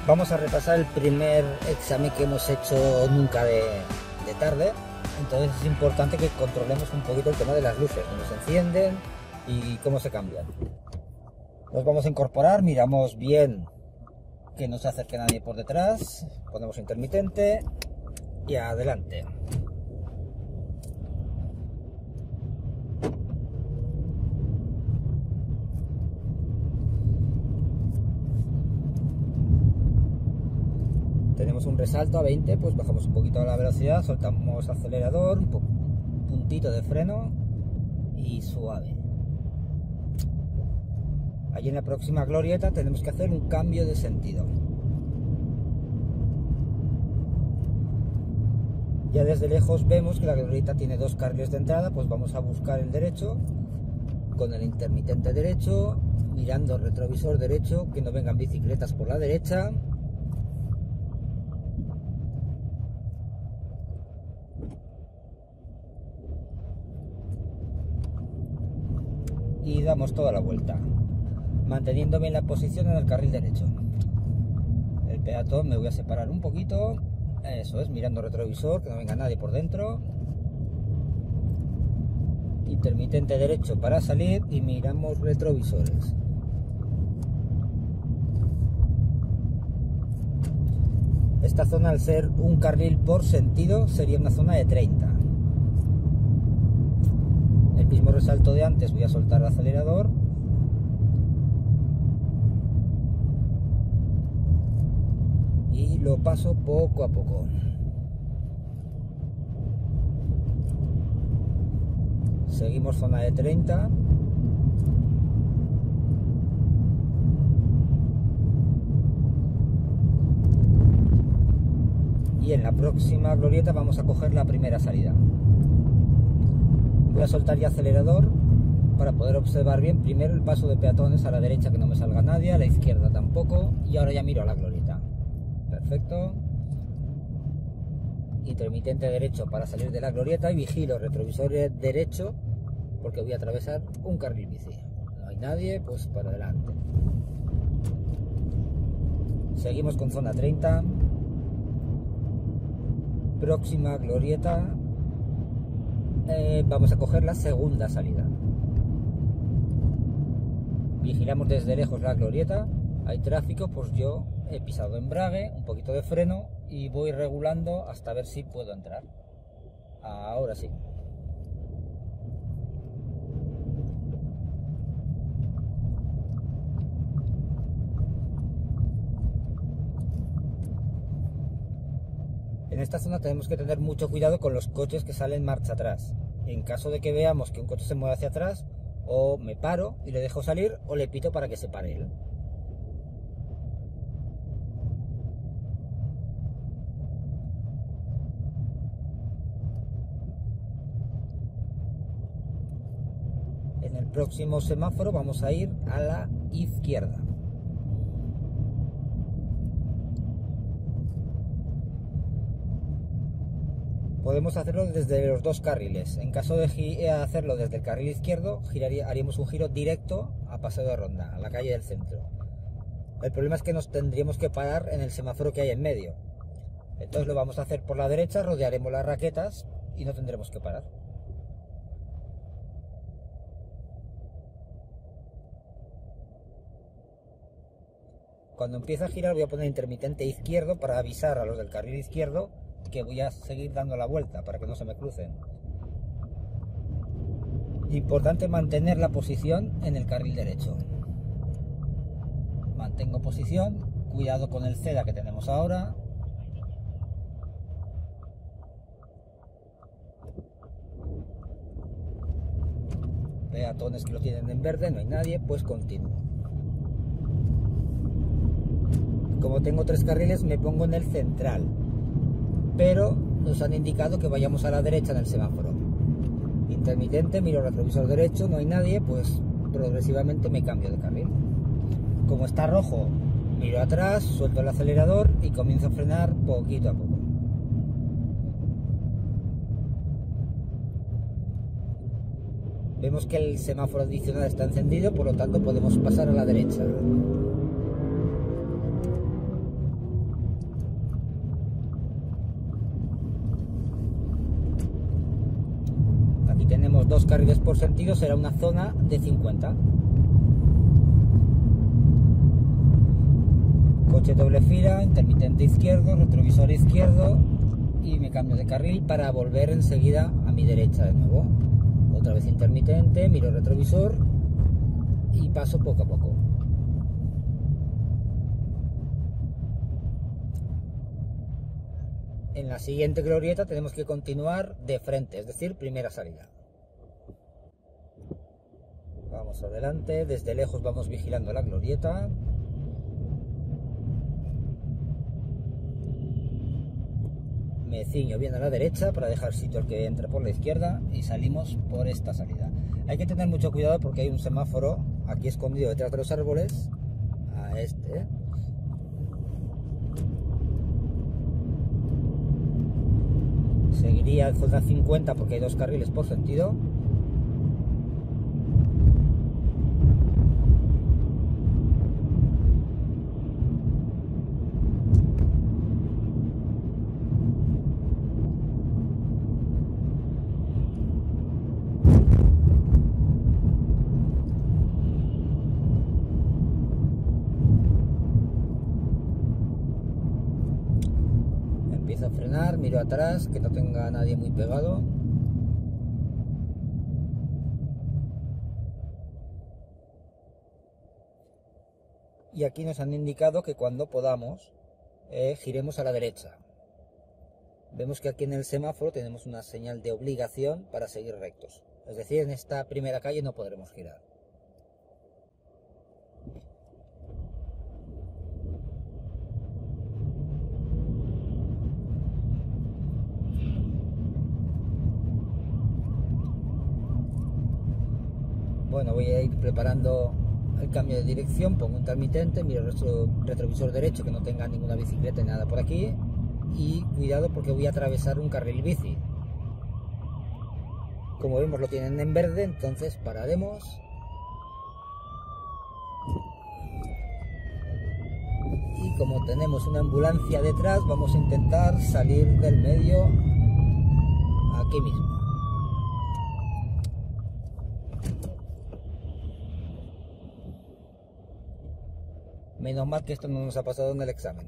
Vamos a repasar el primer examen que hemos hecho nunca de tarde. Entonces es importante que controlemos un poquito el tema de las luces, cómo se encienden y cómo se cambian. Nos vamos a incorporar, miramos bien que no se acerque nadie por detrás, ponemos intermitente y adelante. Tenemos un resalto a 20, pues bajamos un poquito la velocidad, soltamos acelerador, un puntito de freno y suave. Allí en la próxima glorieta tenemos que hacer un cambio de sentido. Ya desde lejos vemos que la glorieta tiene dos carriles de entrada, pues vamos a buscar el derecho con el intermitente derecho, mirando el retrovisor derecho, que no vengan bicicletas por la derecha. Y damos toda la vuelta, manteniendo bien la posición en el carril derecho. El peatón me voy a separar un poquito, eso es, mirando retrovisor, que no venga nadie por dentro. Intermitente derecho para salir y miramos retrovisores. Esta zona, al ser un carril por sentido, sería una zona de 30. El mismo resalto de antes, voy a soltar el acelerador y lo paso poco a poco. Seguimos zona de 30. Y en la próxima glorieta vamos a coger la primera salida. Voy a soltar ya acelerador para poder observar bien primero el paso de peatones a la derecha, que no me salga nadie, a la izquierda tampoco, y ahora ya miro a la glorieta. Perfecto. Intermitente derecho para salir de la glorieta y vigilo retrovisor derecho porque voy a atravesar un carril bici. No hay nadie, pues para adelante. Seguimos con zona 30. Próxima glorieta. Vamos a coger la segunda salida. Vigilamos desde lejos la glorieta. Hay tráfico, pues yo he pisado embrague, un poquito de freno y voy regulando hasta ver si puedo entrar. Ahora sí. En esta zona tenemos que tener mucho cuidado con los coches que salen marcha atrás. En caso de que veamos que un coche se mueve hacia atrás, o me paro y le dejo salir, o le pito para que se pare él. En el próximo semáforo vamos a ir a la izquierda. Podemos hacerlo desde los dos carriles. En caso de hacerlo desde el carril izquierdo, haríamos un giro directo a Paseo de Ronda, a la calle del centro. El problema es que nos tendríamos que parar en el semáforo que hay en medio. Entonces lo vamos a hacer por la derecha, rodearemos las raquetas y no tendremos que parar. Cuando empiece a girar voy a poner intermitente izquierdo para avisar a los del carril izquierdo que voy a seguir dando la vuelta para que no se me crucen. Importante mantener la posición en el carril derecho. Mantengo posición, cuidado con el CEDA que tenemos ahora. Peatones que lo tienen en verde, no hay nadie, pues continúo. Como tengo tres carriles me pongo en el central, pero nos han indicado que vayamos a la derecha en el semáforo. Intermitente, miro el retrovisor derecho, no hay nadie, pues progresivamente me cambio de carril. Como está rojo, miro atrás, suelto el acelerador y comienzo a frenar poquito a poco. Vemos que el semáforo adicional está encendido, por lo tanto podemos pasar a la derecha. 2 carriles por sentido será una zona de 50. Coche doble fila, intermitente izquierdo, retrovisor izquierdo y me cambio de carril para volver enseguida a mi derecha de nuevo. Otra vez intermitente, miro retrovisor y paso poco a poco. En la siguiente glorieta tenemos que continuar de frente, es decir, primera salida. Vamos adelante, desde lejos vamos vigilando la glorieta. Me ciño bien a la derecha para dejar sitio al que entre por la izquierda y salimos por esta salida. Hay que tener mucho cuidado porque hay un semáforo aquí escondido detrás de los árboles, a este. Seguiría zona 50 porque hay 2 carriles por sentido. Empiezo a frenar, miro atrás, que no tenga nadie muy pegado. Y aquí nos han indicado que cuando podamos giremos a la derecha. Vemos que aquí en el semáforo tenemos una señal de obligación para seguir rectos. Es decir, en esta primera calle no podremos girar. Bueno, voy a ir preparando el cambio de dirección, pongo intermitente, miro el retrovisor derecho que no tenga ninguna bicicleta ni nada por aquí y cuidado porque voy a atravesar un carril bici. Como vemos lo tienen en verde, entonces pararemos y como tenemos una ambulancia detrás vamos a intentar salir del medio aquí mismo. Menos mal que esto no nos ha pasado en el examen.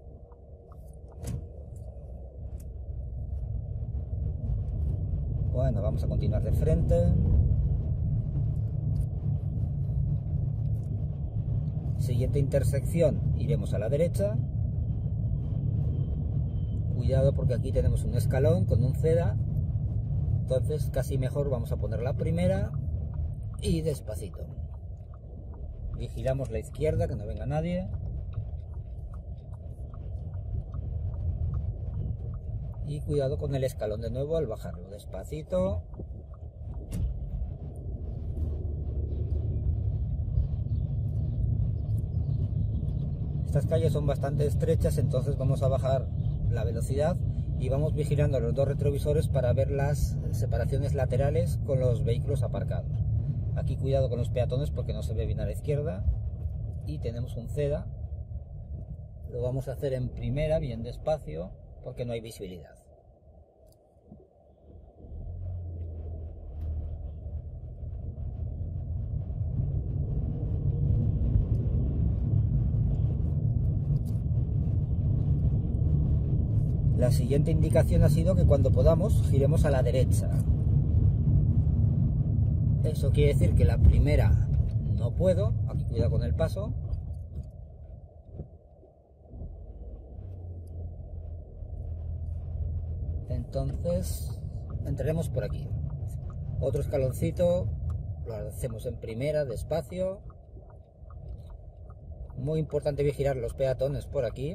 Bueno, vamos a continuar de frente. Siguiente intersección, iremos a la derecha. Cuidado porque aquí tenemos un escalón con un ceda. Entonces casi mejor vamos a poner la primera y despacito. Vigilamos la izquierda, que no venga nadie. Y cuidado con el escalón de nuevo al bajarlo, despacito. Estas calles son bastante estrechas, entonces vamos a bajar la velocidad y vamos vigilando los 2 retrovisores para ver las separaciones laterales con los vehículos aparcados. Aquí cuidado con los peatones porque no se ve bien a la izquierda y tenemos un ceda. Lo vamos a hacer en primera, bien despacio, porque no hay visibilidad. La siguiente indicación ha sido que cuando podamos giremos a la derecha. Eso quiere decir que la primera no puedo, aquí cuidado con el paso. Entonces entraremos por aquí. Otro escaloncito, lo hacemos en primera, despacio. Muy importante vigilar los peatones por aquí.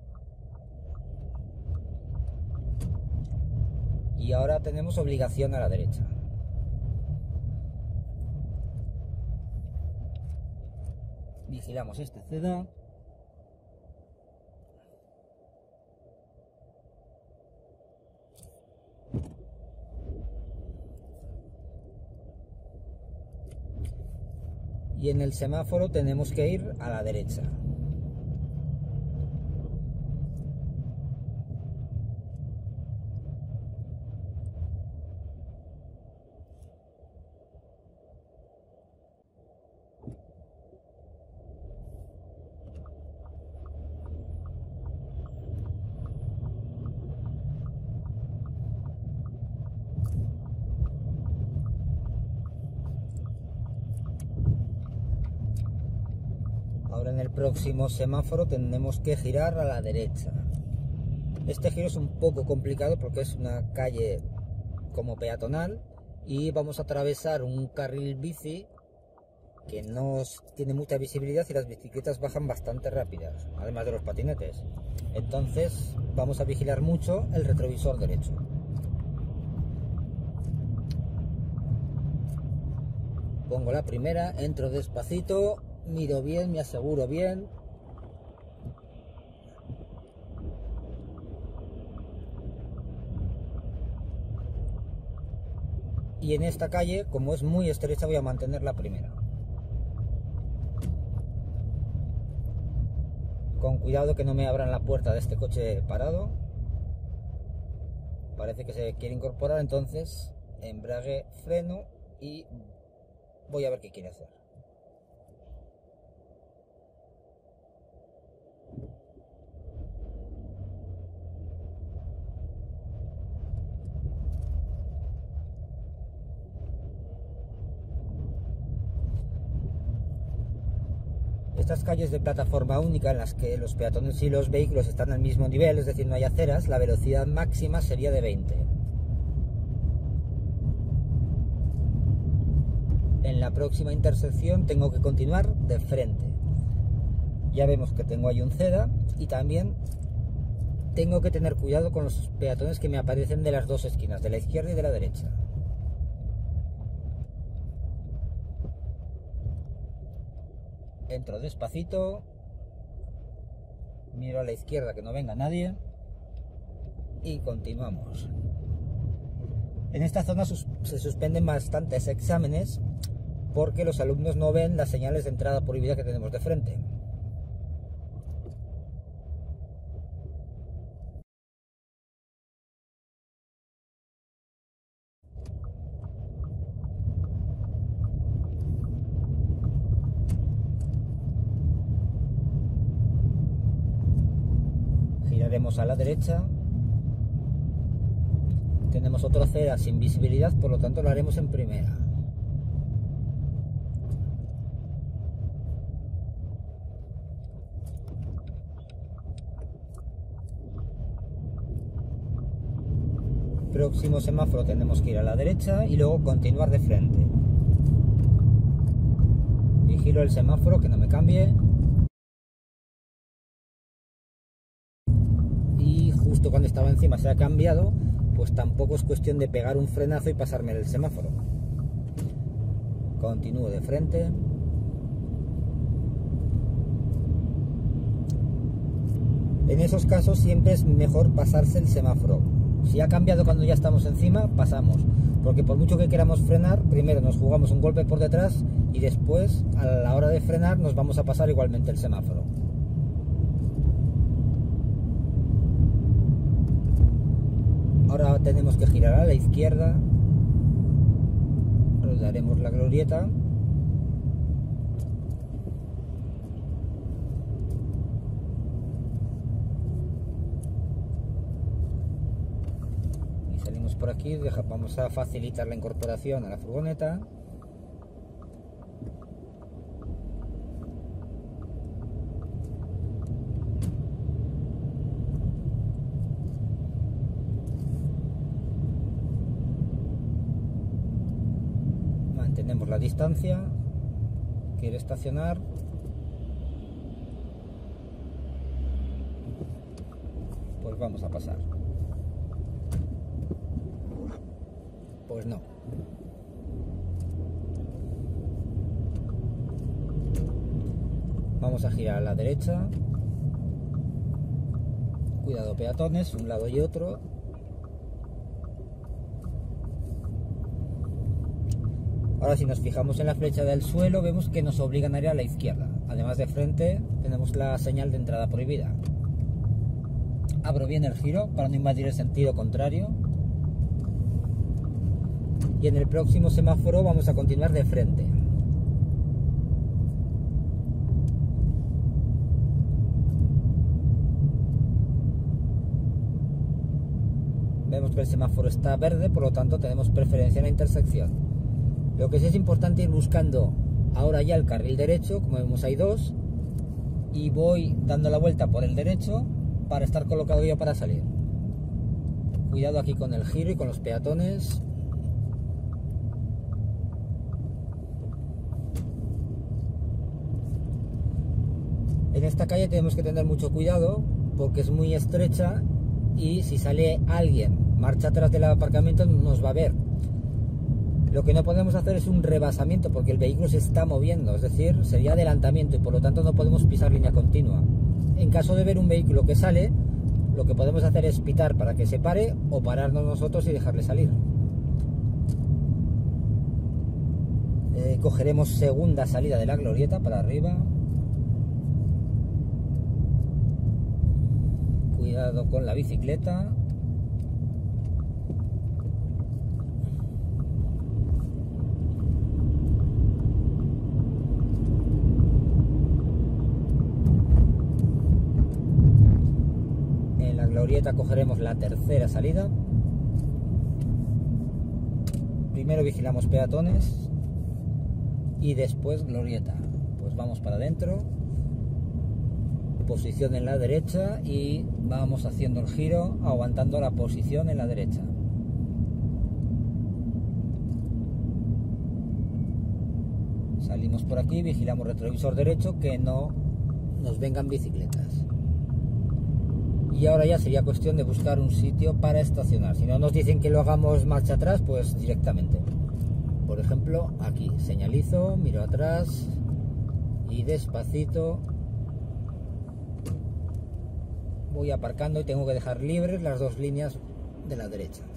Y ahora tenemos obligación a la derecha. Vigilamos este ceda. Y en el semáforo tenemos que ir a la derecha. Ahora en el próximo semáforo tendremos que girar a la derecha. Este giro es un poco complicado porque es una calle como peatonal y vamos a atravesar un carril bici que no tiene mucha visibilidad y las bicicletas bajan bastante rápidas, además de los patinetes. Entonces vamos a vigilar mucho el retrovisor derecho. Pongo la primera, entro despacito, miro bien, me aseguro bien. Y en esta calle, como es muy estrecha, voy a mantener la primera. Con cuidado que no me abran la puerta de este coche parado. Parece que se quiere incorporar, entonces embrague, freno y voy a ver qué quiere hacer. Estas calles de plataforma única en las que los peatones y los vehículos están al mismo nivel, es decir, no hay aceras, la velocidad máxima sería de 20. En la próxima intersección tengo que continuar de frente. Ya vemos que tengo ahí un ceda y también tengo que tener cuidado con los peatones que me aparecen de las dos esquinas, de la izquierda y de la derecha. Entro despacito, miro a la izquierda que no venga nadie y continuamos. En esta zona se suspenden bastantes exámenes porque los alumnos no ven las señales de entrada prohibida que tenemos de frente. Giraremos a la derecha. Tenemos otra acera sin visibilidad, por lo tanto lo haremos en primera. Próximo semáforo tenemos que ir a la derecha y luego continuar de frente. Vigilo el semáforo que no me cambie. Y justo cuando estaba encima se ha cambiado, pues tampoco es cuestión de pegar un frenazo y pasarme el semáforo. Continúo de frente. En esos casos siempre es mejor pasarse el semáforo. Si ha cambiado cuando ya estamos encima, pasamos. Porque por mucho que queramos frenar, primero nos jugamos un golpe por detrás y después, a la hora de frenar, nos vamos a pasar igualmente el semáforo. Ahora tenemos que girar a la izquierda. Rodaremos la glorieta. Por aquí vamos a facilitar la incorporación a la furgoneta. Mantenemos la distancia. Quiere estacionar. Pues vamos a pasar. Pues no. Vamos a girar a la derecha. Cuidado peatones, un lado y otro. Ahora si nos fijamos en la flecha del suelo vemos que nos obligan a ir a la izquierda. Además de frente tenemos la señal de entrada prohibida. Abro bien el giro para no invadir el sentido contrario. Y en el próximo semáforo vamos a continuar de frente. Vemos que el semáforo está verde, por lo tanto tenemos preferencia en la intersección. Lo que sí es importante ir buscando ahora ya el carril derecho, como vemos hay dos, y voy dando la vuelta por el derecho para estar colocado ya para salir. Cuidado aquí con el giro y con los peatones. En esta calle tenemos que tener mucho cuidado porque es muy estrecha y si sale alguien marcha atrás del aparcamiento nos va a ver. Lo que no podemos hacer es un rebasamiento porque el vehículo se está moviendo, es decir, sería adelantamiento y por lo tanto no podemos pisar línea continua. En caso de ver un vehículo que sale, lo que podemos hacer es pitar para que se pare o pararnos nosotros y dejarle salir. Cogeremos segunda salida de la glorieta para arriba. Cuidado con la bicicleta. En la glorieta cogeremos la tercera salida. Primero vigilamos peatones y después glorieta. Pues vamos para adentro, posición en la derecha y vamos haciendo el giro aguantando la posición en la derecha. Salimos por aquí, vigilamos retrovisor derecho que no nos vengan bicicletas. Y ahora ya sería cuestión de buscar un sitio para estacionar. Si no nos dicen que lo hagamos marcha atrás, pues directamente. Por ejemplo, aquí señalizo, miro atrás y despacito voy aparcando y tengo que dejar libres las dos líneas de la derecha.